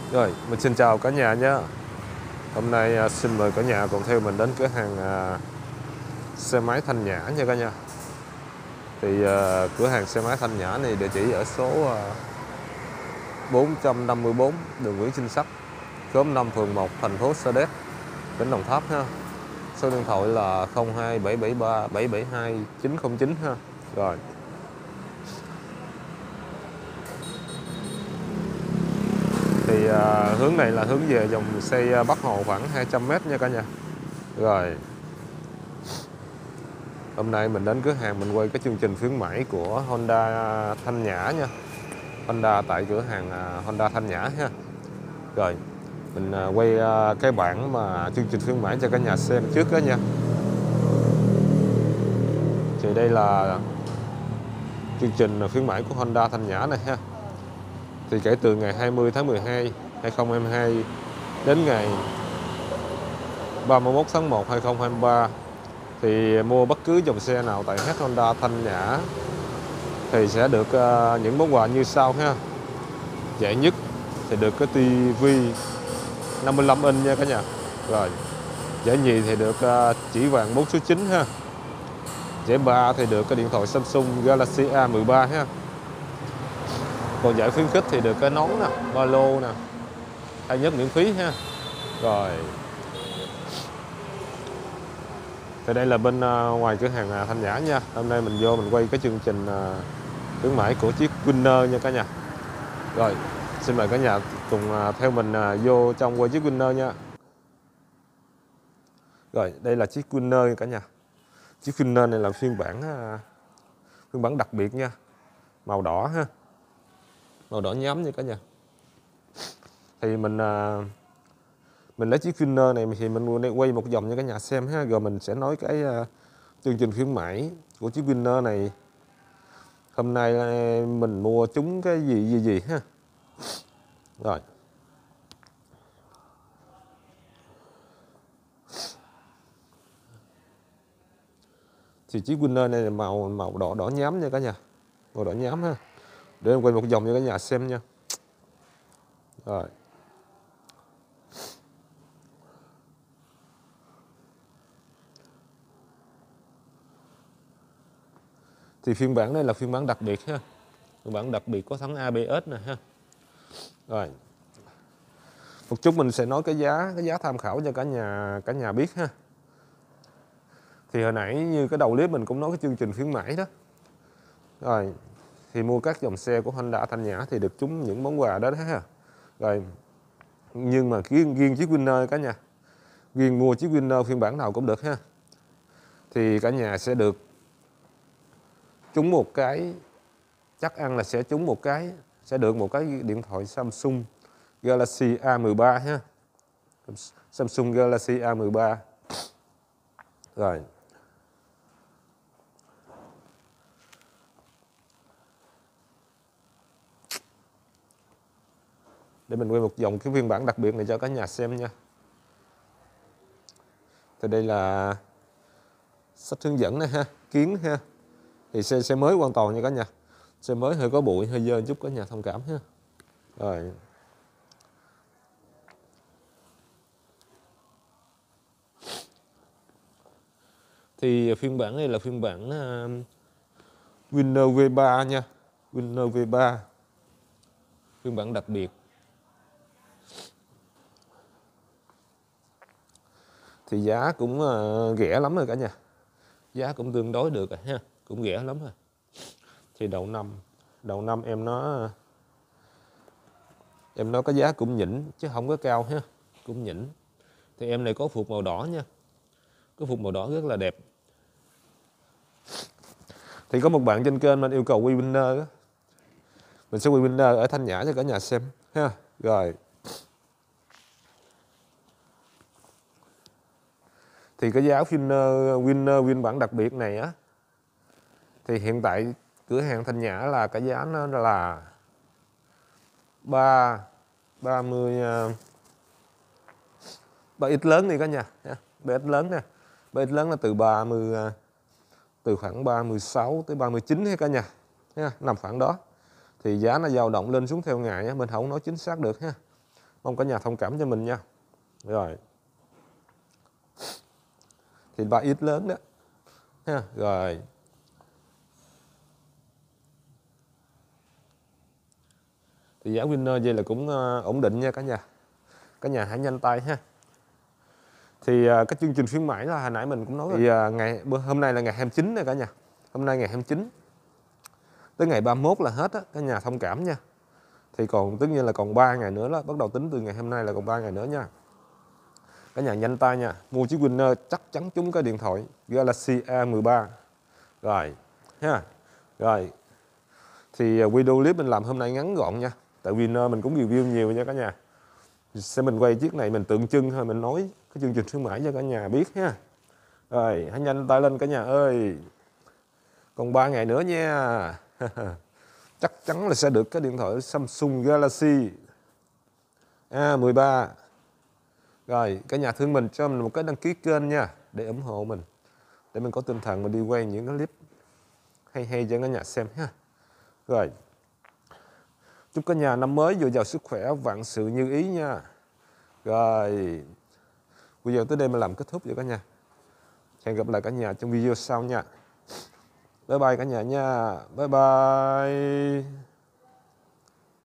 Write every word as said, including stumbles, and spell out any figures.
Rồi, mình xin chào cả nhà nhé. Hôm nay à, xin mời cả nhà cùng theo mình đến cửa hàng à, xe máy Thanh Nhã nha cả nhà. Thì à, cửa hàng xe máy Thanh Nhã này địa chỉ ở số à, bốn trăm năm mươi bốn đường Nguyễn Sinh Sắc, khóm năm phường một, thành phố Sa Đéc, tỉnh Đồng Tháp ha. Số điện thoại là không hai bảy bảy ba bảy bảy hai chín không chín ha. Rồi. Thì à, hướng này là hướng về dòng xe Bắc Hồ khoảng hai trăm mét nha cả nhà. Rồi. Hôm nay mình đến cửa hàng mình quay cái chương trình khuyến mãi của Honda Thanh Nhã nha. Honda tại cửa hàng Honda Thanh Nhã ha. Rồi, mình quay cái bảng mà chương trình khuyến mãi cho cả nhà xem trước đó nha. Thì đây là chương trình khuyến mãi của Honda Thanh Nhã này ha. Thì kể từ ngày hai mươi tháng mười hai năm hai nghìn không trăm hai mươi hai đến ngày ba mươi mốt tháng một năm hai nghìn không trăm hai mươi ba thì mua bất cứ dòng xe nào tại hết Honda Thanh Nhã thì sẽ được uh, những món quà như sau ha. Giải nhất thì được cái tivi năm mươi lăm inch nha cả nhà. Rồi, giải nhì thì được uh, chỉ vàng bốn số chín ha. Giải ba thì được cái điện thoại Samsung Galaxy A mười ba ha. Còn giải khuyến khích thì được cái nón nè, ba lô nè, hay nhất miễn phí ha. Rồi, thì đây là bên uh, ngoài cửa hàng uh, Thanh Nhã nha. Hôm nay mình vô mình quay cái chương trình uh, khuyến mãi của chiếc Winner nha cả nhà. Rồi, xin mời cả nhà cùng uh, theo mình uh, vô trong quay chiếc Winner nha. Rồi, đây là chiếc Winner cả nhà. Chiếc Winner này là phiên bản uh, phiên bản đặc biệt nha. Màu đỏ ha. Màu đỏ nhám nha cả nhà. Thì mình uh, mình lấy chiếc Winner này thì mình quay một vòng cho cả nhà xem ha, rồi mình sẽ nói cái uh, chương trình khuyến mãi của chiếc Winner này. Hôm nay mình mua trúng cái gì gì gì ha. Rồi. Thì chiếc Winner này là màu màu đỏ đỏ nhám nha cả nhà. Màu đỏ nhám ha. Để em quay một vòng cho cả nhà xem nha. Rồi. Thì phiên bản này là phiên bản đặc biệt ha. Phiên bản đặc biệt có thắng a bê ét nè ha. Rồi. Một chút mình sẽ nói cái giá, cái giá tham khảo cho cả nhà cả nhà biết ha. Thì hồi nãy như cái đầu clip mình cũng nói cái chương trình khuyến mãi đó. Rồi, thì mua các dòng xe của Honda Thanh Nhã thì được trúng những món quà đó đó ha. Rồi, nhưng mà riêng, riêng chiếc Winner cả nhà, riêng mua chiếc Winner phiên bản nào cũng được ha. Thì cả nhà sẽ được trúng một cái, chắc ăn là sẽ trúng một cái, sẽ được một cái điện thoại Samsung Galaxy A mười ba ha. Samsung Galaxy A mười ba. Rồi. Để mình quay một vòng cái phiên bản đặc biệt này cho cả nhà xem nha. Thì đây là sách hướng dẫn này ha, kiến ha. Thì xe xe mới hoàn toàn nha cả nhà. Xe mới hơi có bụi, hơi dơ chút cả nhà thông cảm ha. Rồi. Thì phiên bản này là phiên bản uh, Winner vê ba nha. Winner vê ba. Phiên bản đặc biệt. Thì giá cũng uh, rẻ lắm rồi cả nhà. Giá cũng tương đối được rồi ha. Cũng rẻ lắm rồi. Thì đầu năm Đầu năm em nó Em nó có giá cũng nhỉnh chứ không có cao ha. Cũng nhỉnh. Thì em này có phục màu đỏ nha. Có phục màu đỏ rất là đẹp. Thì có một bạn trên kênh mình yêu cầu quay Winner đó. Mình sẽ quay Winner ở Thanh Nhã cho cả nhà xem ha. Rồi. Thì cái giá Winner, Winner phiên bản đặc biệt này á, thì hiện tại cửa hàng Thanh Nhã là cái giá nó là ba ba mươi ba ít lớn đi cả nhà. ba ít lớn nè. ba ít lớn là từ ba mươi, từ khoảng ba mươi sáu tới ba mươi chín hết cả nhà. Ha, nằm khoảng đó. Thì giá nó dao động lên xuống theo ngày á, mình không nói chính xác được ha. Mong cả nhà thông cảm cho mình nha. Rồi. Thì ba ít lớn đó. Ha, rồi. Thì giá winner vậy là cũng uh, ổn định nha cả nhà. Cả nhà hãy nhanh tay ha. Thì uh, cái chương trình khuyến mãi là hồi nãy mình cũng nói rồi. Thì uh, ngày hôm nay là ngày hai mươi chín nè cả nhà. Hôm nay ngày hai mươi chín. Tới ngày ba mươi mốt là hết á, cả nhà thông cảm nha. Thì còn tất nhiên là còn ba ngày nữa đó, bắt đầu tính từ ngày hôm nay là còn ba ngày nữa nha. Cả nhà nhanh tay nha, mua chiếc winner chắc chắn trúng cái điện thoại Galaxy A mười ba. Rồi, ha. Rồi. Thì uh, video clip mình làm hôm nay ngắn gọn nha. Tại winner mình cũng review nhiều nha cả nhà. Sẽ mình quay chiếc này mình tượng trưng thôi, mình nói cái chương trình khuyến mãi cho cả nhà biết ha. Rồi, hãy nhanh tay lên cả nhà ơi. Còn ba ngày nữa nha. Chắc chắn là sẽ được cái điện thoại Samsung Galaxy A mười ba. Rồi, cả nhà thương mình cho mình một cái đăng ký kênh nha, để ủng hộ mình, để mình có tinh thần mà đi quay những cái clip hay hay cho cả nhà xem ha. Rồi, chúc cả nhà năm mới dồi dào sức khỏe, vạn sự như ý nha. Rồi, bây giờ tới đây mình làm kết thúc cho cả nhà. Hẹn gặp lại cả nhà trong video sau nha. Bye bye cả nhà nha. Bye bye.